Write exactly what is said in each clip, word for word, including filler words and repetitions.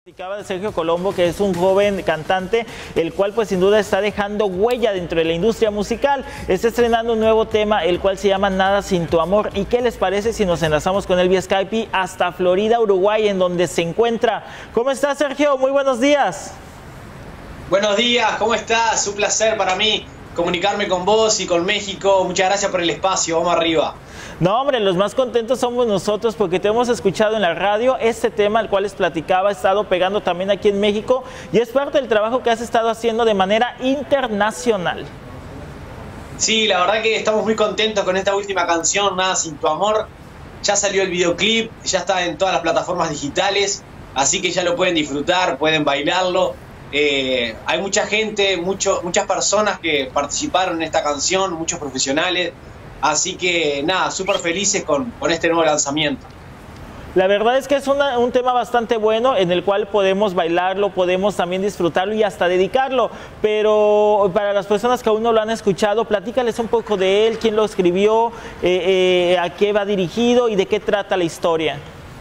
Platicaba de Sergio Colombo, que es un joven cantante, el cual pues sin duda está dejando huella dentro de la industria musical. Está estrenando un nuevo tema, el cual se llama Nada sin tu amor. ¿Y qué les parece si nos enlazamos con él vía Skype hasta Florida, Uruguay, en donde se encuentra? ¿Cómo estás, Sergio? Muy buenos días. Buenos días, ¿cómo estás? Un placer para mí comunicarme con vos y con México. Muchas gracias por el espacio, vamos arriba. No, hombre, los más contentos somos nosotros porque te hemos escuchado en la radio. Este tema, al cual les platicaba, ha estado pegando también aquí en México y es parte del trabajo que has estado haciendo de manera internacional. Sí, la verdad que estamos muy contentos con esta última canción, Nada sin tu amor. Ya salió el videoclip, ya está en todas las plataformas digitales, así que ya lo pueden disfrutar, pueden bailarlo. Eh, hay mucha gente, mucho, muchas personas que participaron en esta canción, muchos profesionales. Así que nada, súper felices con, con este nuevo lanzamiento. La verdad es que es una, un tema bastante bueno en el cual podemos bailarlo, podemos también disfrutarlo y hasta dedicarlo. Pero para las personas que aún no lo han escuchado, platícales un poco de él, quién lo escribió, eh, eh, a qué va dirigido y de qué trata la historia.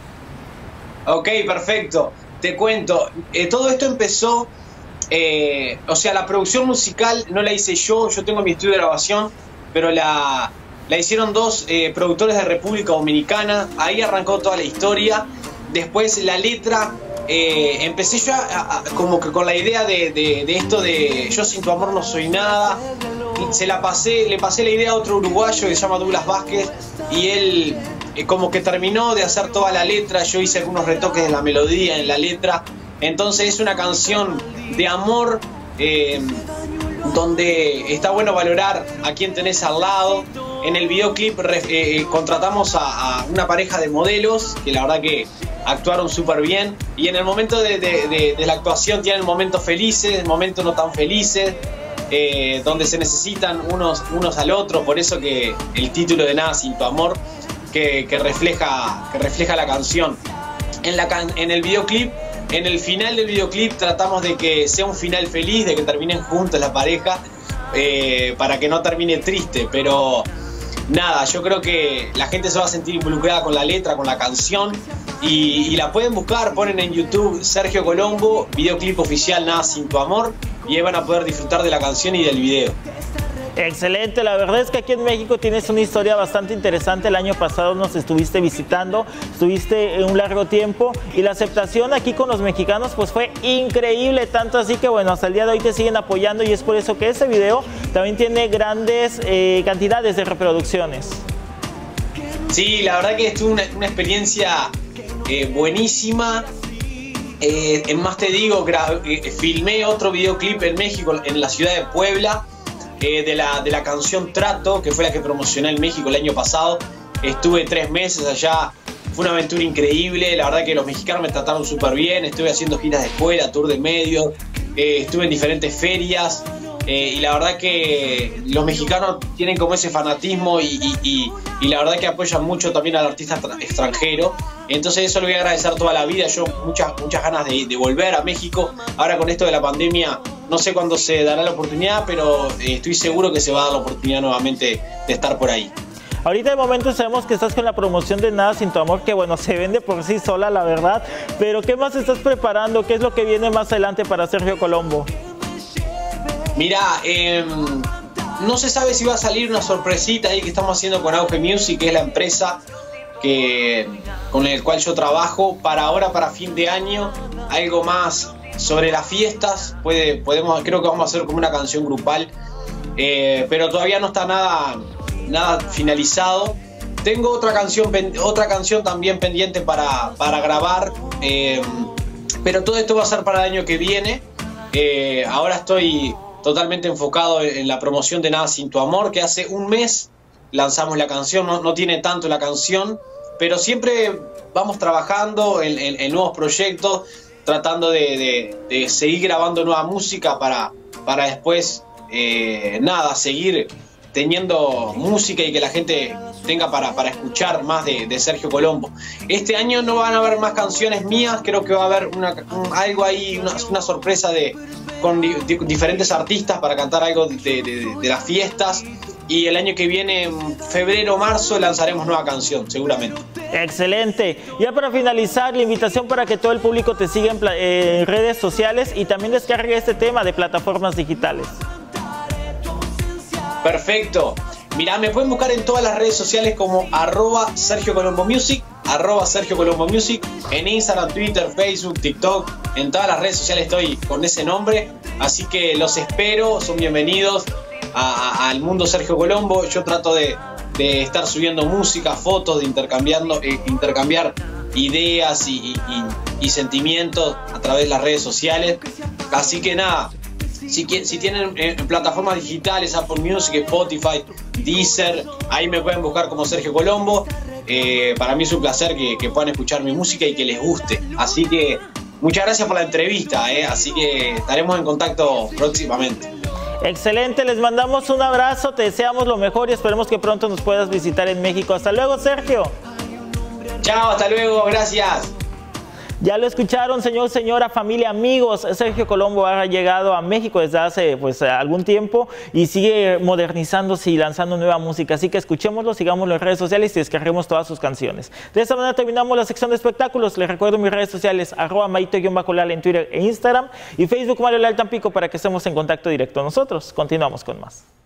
Ok, perfecto. Te cuento, eh, todo esto empezó, eh, o sea, la producción musical no la hice yo, yo tengo mi estudio de grabación, pero la... La hicieron dos eh, productores de República Dominicana, ahí arrancó toda la historia. Después la letra, eh, empecé yo a, a, como que con la idea de, de, de esto de yo sin tu amor no soy nada. Se la pasé, le pasé la idea a otro uruguayo que se llama Douglas Vázquez y él eh, como que terminó de hacer toda la letra. Yo hice algunos retoques en la melodía, en la letra. Entonces es una canción de amor, eh, donde está bueno valorar a quien tenés al lado. En el videoclip eh, contratamos a, a una pareja de modelos que la verdad que actuaron súper bien, y en el momento de, de, de, de la actuación tienen momentos felices, momentos no tan felices, eh, donde se necesitan unos, unos al otro. Por eso que el título de Nada sin tu amor, que, que, refleja, que refleja la canción. En, la can en el videoclip, en el final del videoclip tratamos de que sea un final feliz, de que terminen juntos la pareja, eh, para que no termine triste, pero nada, yo creo que la gente se va a sentir involucrada con la letra, con la canción, y, y la pueden buscar, ponen en YouTube Sergio Colombo, videoclip oficial Nada sin tu amor, y ahí van a poder disfrutar de la canción y del video. Excelente, la verdad es que aquí en México tienes una historia bastante interesante. El año pasado nos estuviste visitando, estuviste un largo tiempo y la aceptación aquí con los mexicanos pues fue increíble, tanto así que bueno, hasta el día de hoy te siguen apoyando y es por eso que este video también tiene grandes eh, cantidades de reproducciones. Sí, la verdad que estuvo una, una experiencia eh, buenísima. Eh, en más te digo, eh, filmé otro videoclip en México, en la ciudad de Puebla, Eh, de, la, de la canción Trato, que fue la que promocioné en México el año pasado. Estuve tres meses allá, fue una aventura increíble. La verdad que los mexicanos me trataron súper bien. Estuve haciendo giras de escuela, tour de medios, eh, estuve en diferentes ferias, eh, y la verdad que los mexicanos tienen como ese fanatismo y, y, y, y la verdad que apoyan mucho también al artista extranjero. Entonces eso lo voy a agradecer toda la vida. Yo muchas, muchas ganas de, de volver a México. Ahora con esto de la pandemia no sé cuándo se dará la oportunidad, pero eh, estoy seguro que se va a dar la oportunidad nuevamente de estar por ahí. Ahorita de momento sabemos que estás con la promoción de Nada sin tu amor, que bueno, se vende por sí sola, la verdad. Pero ¿qué más estás preparando? ¿Qué es lo que viene más adelante para Sergio Colombo? Mira, eh, no se sabe si va a salir una sorpresita ahí que estamos haciendo con Auge Music, que es la empresa que, con el cual yo trabajo. Para ahora, para fin de año, algo más sobre las fiestas. Puede, podemos, creo que vamos a hacer como una canción grupal, eh, pero todavía no está nada, nada finalizado. Tengo otra canción, otra canción también pendiente para, para grabar, eh, pero todo esto va a ser para el año que viene. Eh, ahora estoy totalmente enfocado en la promoción de Nada sin tu amor, que hace un mes lanzamos la canción. No, no tiene tanto la canción, pero siempre vamos trabajando en, en, en nuevos proyectos, tratando de, de, de seguir grabando nueva música para, para después, eh, nada, seguir teniendo música y que la gente tenga para, para escuchar más de, de Sergio Colombo. Este año no van a haber más canciones mías, creo que va a haber una, un, algo ahí, una, una sorpresa de, con di, di, diferentes artistas para cantar algo de, de, de las fiestas. y el año que viene, en febrero o marzo, lanzaremos nueva canción, seguramente. Excelente. Ya para finalizar, la invitación para que todo el público te siga en, en redes sociales y también descargue este tema de plataformas digitales. Perfecto. Mirá, me pueden buscar en todas las redes sociales como arroba Sergio Colombo Music, arroba Sergio Colombo Music, en Instagram, Twitter, Facebook, TikTok, en todas las redes sociales estoy con ese nombre, así que los espero, son bienvenidos a, a, al mundo Sergio Colombo. Yo trato de, de estar subiendo música, fotos, de intercambiando, eh, intercambiar ideas y, y, y sentimientos a través de las redes sociales, así que nada. Si, si tienen eh, plataformas digitales, Apple Music, Spotify, Deezer, ahí me pueden buscar como Sergio Colombo. Eh, para mí es un placer que, que puedan escuchar mi música y que les guste. Así que muchas gracias por la entrevista, eh, así que estaremos en contacto próximamente. Excelente, les mandamos un abrazo, te deseamos lo mejor y esperemos que pronto nos puedas visitar en México. Hasta luego, Sergio. Chao, hasta luego, gracias. Ya lo escucharon, señor, señora, familia, amigos. Sergio Colombo ha llegado a México desde hace pues, algún tiempo y sigue modernizándose y lanzando nueva música. Así que escuchémoslo, sigámoslo en redes sociales y descarguemos todas sus canciones. De esta manera terminamos la sección de espectáculos. Les recuerdo mis redes sociales, arroba maito-lal en Twitter e Instagram y Facebook Mario Leal Tampico para que estemos en contacto directo nosotros. Continuamos con más.